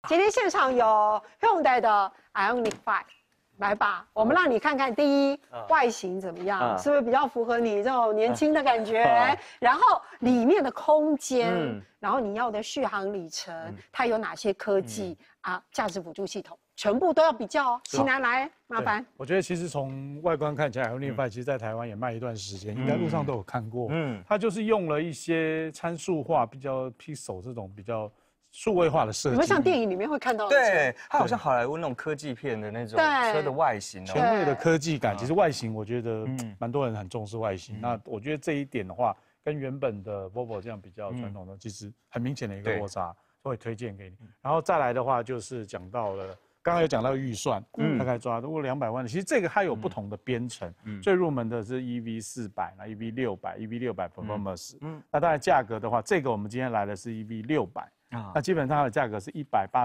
今天现场有 Hyundai 的 Ioniq 5，来吧，我们让你看看第一外形怎么样，是不是比较符合你这种年轻的感觉？然后里面的空间，然后你要的续航里程，它有哪些科技啊？价值辅助系统。 全部都要比较哦，西南来麻烦。 我觉得其实从外观看起来，Ioniq 5其实在台湾也卖一段时间，应该路上都有看过。它就是用了一些参数化、比较 pixel 这种比较数位化的设计。 你们像电影里面会看到的， 对，它好像好莱坞那种科技片的那种车的外形， 前卫的科技感。其实外形我觉得蛮多人很重视外形。那我觉得这一点的话，跟原本的 Volvo 这样比较传统的，其实很明显的一个落差，会推荐给你。然后再来的话，就是讲到了。 刚刚有讲到预算，大概抓如果200万，其实这个它有不同的编程，最入门的是 EV400，那 EV600 Performance，那当然价格的话，这个我们今天来的是 EV600，那基本上它的价格是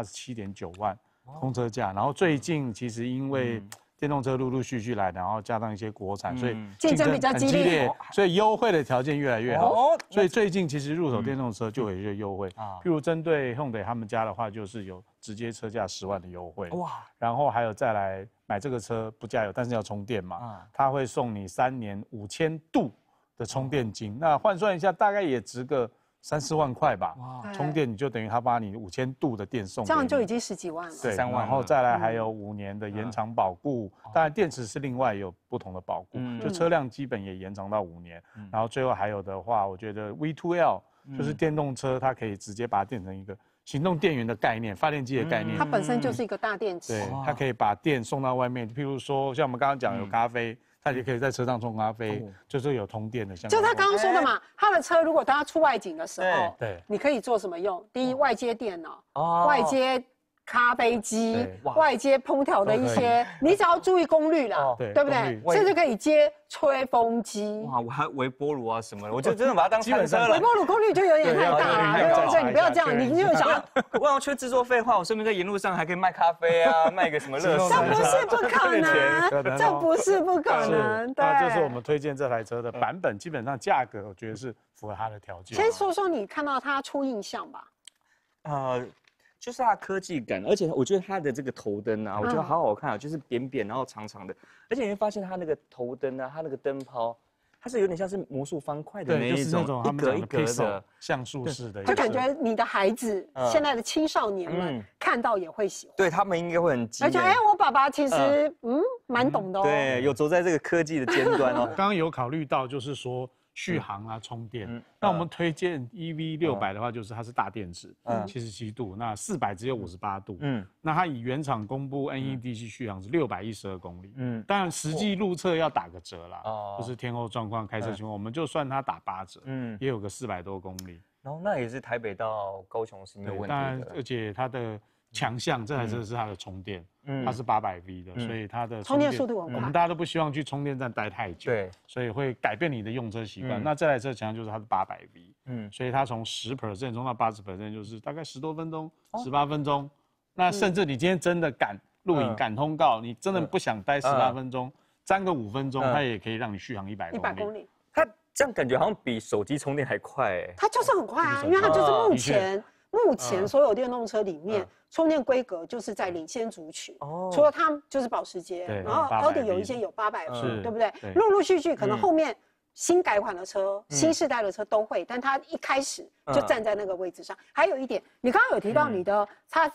187.9万公车价，然后最近其实因为电动车陆陆续续来，然后加上一些国产，所以竞争比较激烈， 所以优惠的条件越来越好。所以最近其实入手电动车就有一些优惠，譬如针对 Hyundai 他们家的话，就是有直接车价10万的优惠。哇！然后还有再来买这个车不加油，但是要充电嘛，他会送你3年5000度的充电金，那换算一下大概也值个3、4万块吧。充电你就等于他把你5000度的电送， 这样就已经10几万了。 对，3万，然后再来还有5年的延长保固，当然电池是另外有不同的保固，就车辆基本也延长到5年。然后最后还有的话，我觉得 V2L 就是电动车，它可以直接把它变成一个行动电源的概念，发电机的概念。 它本身就是一个大电池， 对，它可以把电送到外面，譬如说像我们刚刚讲有咖啡。它也可以在车上冲咖啡，就是有通电的。就他刚刚说的嘛，他的车如果大家出外景的时候， 对， 你可以做什么用？第一，外接电脑，外接咖啡机，外接烹调的一些，你只要注意功率啦，对不对？甚至可以接吹风机。 哇，我还微波炉啊什么的，我就真的把它当餐车了。 微波炉功率就有点太大了，对，你不要这样，你就想， 我要缺制作费的话，我顺便在沿路上还可以卖咖啡啊，卖个什么乐事。 这不是不可能，这不是不可能。对， 那就是我们推荐这台车的版本，基本上价格我觉得是符合它的条件。 先说说你看到它初印象吧。 就是它的科技感，而且我觉得它的这个头灯啊，我觉得好好看啊，就是扁扁然后长长的，而且你会发现它那个头灯啊，它那个灯泡，它是有点像是魔术方块的那一种，一格一格的像素式的， 就感觉你的孩子现在的青少年们看到也会喜欢， 对他们应该会很激。 而且我爸爸其实蛮懂的哦， 对，有走在这个科技的尖端哦。 刚刚有考虑到就是说。续航啊，充电。那我们推荐 EV600的话，就是它是大电池，77度，那400只有58度。那它以原厂公布 NEDC 续航是612公里。当然实际路测要打个折啦，就是天候状况、开车情况，我们就算它打8折，也有个400多公里。 然后那也是台北到高雄是没有问题的。 当然，而且它的强项，这台车是它的充电，它是800V 的，所以它的充电速度很快。 我们大家都不希望去充电站待太久，对，所以会改变你的用车习惯。那这台车强项就是它是800V，所以它从10% 充到80%，就是大概10多分钟、18分钟。那甚至你今天真的赶录影、赶通告，你真的不想待18分钟，沾个5分钟，它也可以让你续航100公里。 它这样感觉好像比手机充电还快， 它就是很快啊，因为它就是目前所有电动车里面充电规格就是在领先族群，除了它就是保时捷，然后奥迪有一些有800V，对不对？陆陆续续可能后面新改款的车、新世代的车都会，但它一开始就站在那个位置上。还有一点，你刚刚有提到你的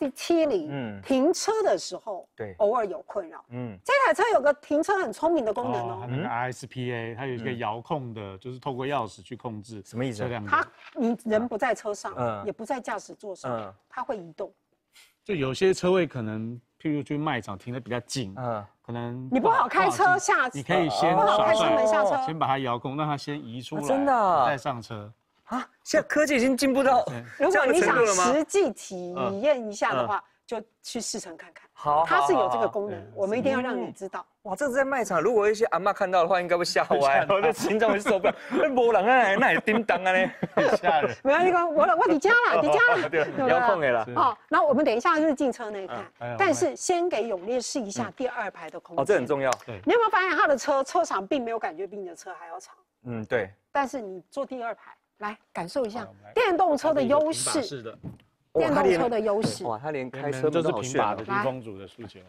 XC70，停车的时候偶尔有困扰。这台车有个停车很聪明的功能哦， 它那个 RSPA 它有一个遥控的，就是透过钥匙去控制。 什么意思？ 你人不在车上，也不在驾驶座上，它会移动。 就有些车位可能，譬如去卖场停得比较近，可能你不好开车下， 你可以先不好开车门下车， 先把它遥控，让它先移出来， 真的再上车啊！现在科技已经进步到如果你想实际体验一下的话，就去试乘看看。 好， 它是有这个功能，我们一定要让你知道。 哇，这是在卖场，如果一些阿嬷看到的话，应该会吓歪，我的心脏会受不了。没人啊，那也叮当啊呢， 吓人。 没有那个，我你家了，你家了， 对，遥控给了。 好，然后我们等一下就是进车那一看，但是先给永烈试一下第2排的空间。 哦，这很重要。 对， 你有没有发现他的车长并没有感觉比你的车还要长？ 对。 但是你坐第2排，来感受一下电动车的优势。 电动车的优势。 哇，它连开车都是好炫平把的低风阻的诉求。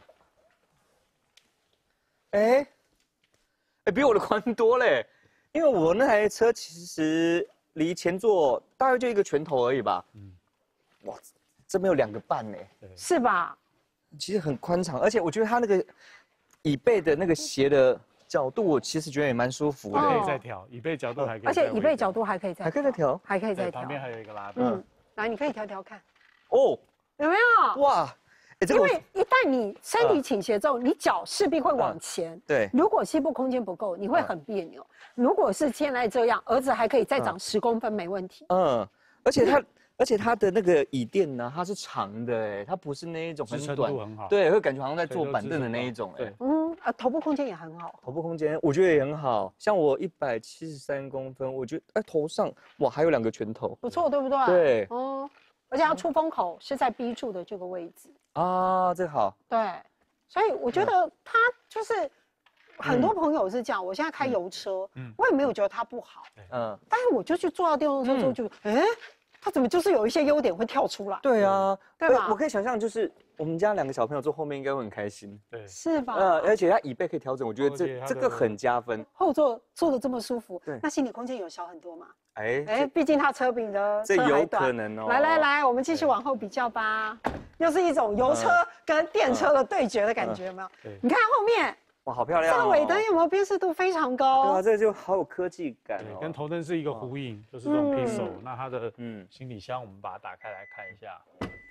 哎，比我的宽多嘞，因为我那台车其实离前座大概就一个拳头而已吧。哇，这边有2个半呢， 是吧？ 其实很宽敞，而且我觉得它那个椅背的那个斜的角度，我其实觉得也蛮舒服的。 可以再调，椅背角度还可以， 而且椅背角度还可以再调， 还可以再调。 旁边还有一个拉杆。 来，你可以调调看。 哦， 有没有？ 哇！ 因为一旦你身体倾斜之后，你脚势必会往前。 对。 如果膝部空间不够，你会很别扭。如果是现在这样，儿子还可以再长10公分，没问题。 而且它的那个椅垫呢，它是长的，哎，它不是那一种很短， 很好， 对，会感觉好像在坐板凳的那一种， 哎，头部空间也很好， 头部空间我觉得也很好，像我173公分，我觉得头上哇还有2个拳头， 不错，对不对？ 对， 而且它出风口是在 B 柱的这个位置啊，这个好， 对，所以我觉得它就是很多朋友是这样，我现在开油车，我也没有觉得它不好，但是我就去坐到电动车之后就，它怎么就是有一些优点会跳出来？ 对啊， 对吧？ 我可以想象，就是我们家2个小朋友坐后面应该会很开心， 对， 是吧？ 而且它椅背可以调整，我觉得这个很加分。 后座坐的这么舒服， 对， 那行李空间有小很多吗？ 哎， 毕竟它车比你的车还短。 这有可能哦。 来，我们继续往后比较吧，又是一种油车跟电车的对决的感觉，有没有？你看后面。 哇，好漂亮！ 这个尾灯有没有辨识度非常高？ 对啊，这个就好有科技感哦。 跟头灯是一个呼应，就是这种 Pixel。那它的行李箱，我们把它打开来看一下，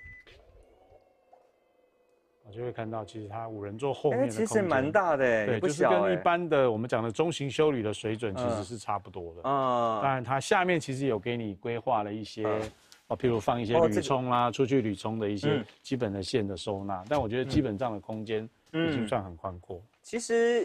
我就会看到，其实它5人座后面的空间其实蛮大的， 对，就是跟一般的我们讲的中型休旅的水准其实是差不多的。当然它下面其实有给你规划了一些，譬如放一些铝充啦，出去铝充的一些基本的线的收纳。但我觉得基本上的空间已经算很宽阔。 其实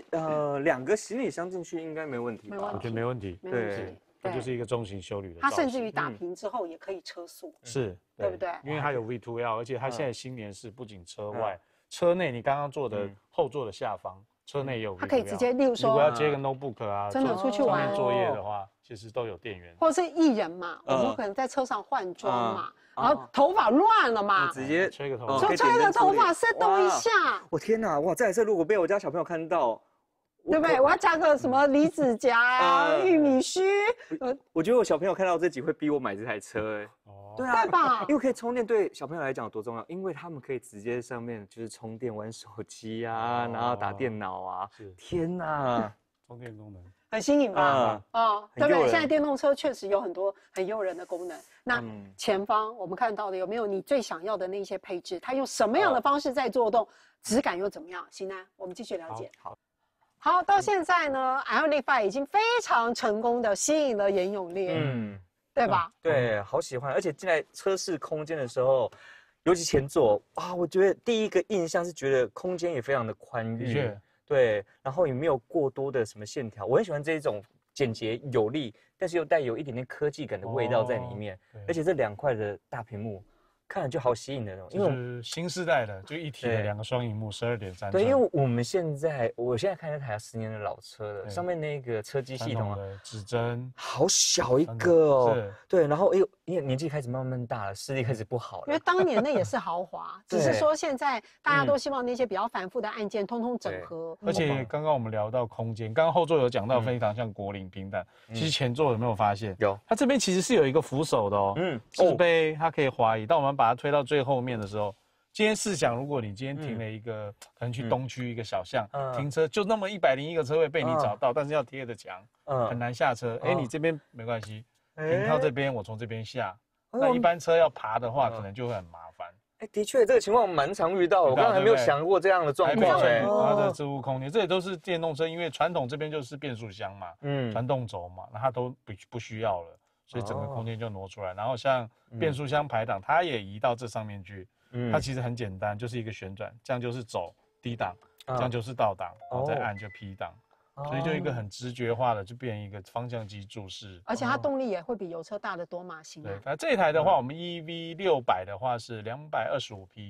2个行李箱进去应该没问题吧？ 我觉得没问题。 对， 它就是一个中型休旅的。 它甚至于打平之后也可以车速， 是， 对不对？ 因为它有 V2L， 而且它现在新年式不仅车外、车内，你刚刚坐的后座的下方，车内也有 V2L， 它可以直接，例如说， 如果要接个 notebook 啊， 真的出去玩作业的话，其实都有电源。 或者是艺人嘛，我们可能在车上换装嘛。然后头发乱了嘛， 直接吹个头发， 吹个头发，set 动一下。 我天哪，哇！这台车如果被我家小朋友看到， 对不对？我要加个什么离子夹啊、玉米须。 我觉得我小朋友看到这集会逼我买这台车，哎。 对啊，对吧？ 因为可以充电，对小朋友来讲有多重要？因为他们可以直接上面就是充电玩手机啊，然后打电脑啊。天哪， 充电功能。 很新颖吧？对不对？现在电动车确实有很多很诱人的功能。那前方我们看到的有没有你最想要的那些配置？它用什么样的方式在做动？质感又怎么样？行呢，我们继续了解。好，到现在呢 ，IONIQ 5已经非常成功的吸引了严永烈，对吧？ 对，好喜欢。而且进来车室空间的时候，尤其前座啊，我觉得第一个印象是觉得空间也非常的宽裕。对，然后也没有过多的什么线条，我很喜欢这种简洁有力，但是又带有一点点科技感的味道在里面。而且这2块的大屏幕，看了就好吸引人哦。 因为新世代的，就一体的2个双萤幕，12.3寸。 对，因为我现在看那台10年的老车了，上面那个车机系统啊， 指针好小一个哦。对，然后因为年纪开始慢慢大了，视力开始不好了。 因为当年那也是豪华，只是说现在大家都希望那些比较繁复的按键通通整合。 而且刚刚我们聊到空间，刚刚后座有讲到非常像国领平坦，其实前座有没有发现？ 有， 它这边其实是有一个扶手的哦，置杯它可以滑移。当我们把它推到最后面的时候，今天试想，如果你今天停了一个，可能去东区一个小巷停车，就那么101个车位被你找到，但是要贴着墙，很难下车。你这边没关系。停靠这边，我从这边下。那一般车要爬的话，可能就会很麻烦。 的确，这个情况蛮常遇到。我刚刚还没有想过这样的状况。 它的置物空间，这也都是电动车，因为传统这边就是变速箱嘛，传动轴嘛，那它都不需要了，所以整个空间就挪出来。然后像变速箱排档，它也移到这上面去。它其实很简单，就是一个旋转，这样就是走低档，这样就是倒档，然后再按就 P 档。所以就一个很直觉化的，就变成一个方向机注释， 而且它动力也会比油车大得多嘛，行。 对，那这一台的话，我们 EV600的话是225匹，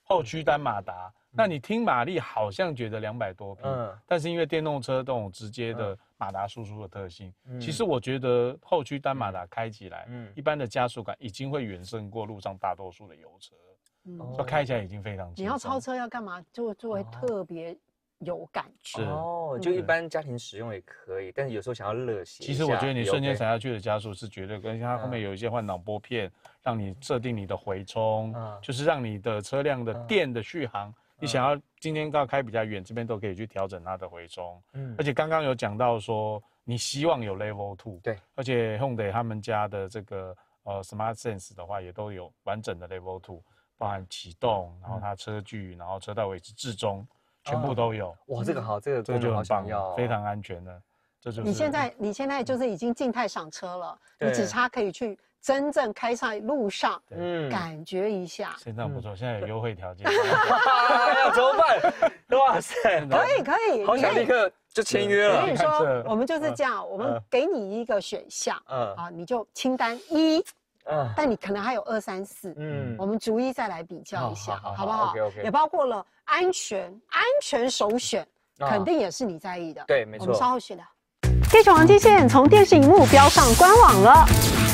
后驱单马达。那你听马力好像觉得200多匹，但是因为电动车这种直接的马达输出的特性，其实我觉得后驱单马达开起来，一般的加速感已经会远胜过路上大多数的油车，所以开起来已经非常轻松。 你要超车要干嘛？就会特别有感觉哦，就一般家庭使用也可以，但是有时候想要热血。 其实我觉得你瞬间踩下去的加速是绝对跟它后面有一些换挡拨片，让你设定你的回冲，就是让你的车辆的电的续航。你想要今天要开比较远，这边都可以去调整它的回冲。而且刚刚有讲到说，你希望有 Level 2，对，而且 Hyundai 他们家的这个Smart Sense 的话，也都有完整的 Level 2，包含启动，然后它车距，然后车道位置置中，全部都有。 哇，这个好，这个就很棒，非常安全的。这就是你现在就是已经静态上车了，你只差可以去真正开在路上，感觉一下。 现在不错，现在有优惠条件。 怎么办？哇塞， 可以， 好想立刻就签约了。 我跟你说，我们就是这样，我们给你一个选项，你就清单1，但你可能还有2、3、4，我们逐一再来比较一下，好不好？也包括了安全首选，肯定也是你在意的。 对，没错。 我们稍后续聊。地球王机械从电视荧幕标上官网了。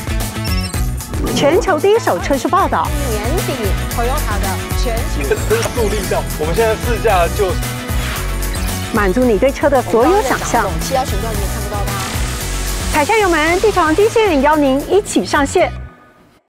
全球第一手测试报道，年底 Toyota 的全球增速力道，我们现在试驾就满足你对车的所有想象。7要选段你也看不到它。踩下油门，地球王机械邀您一起上线。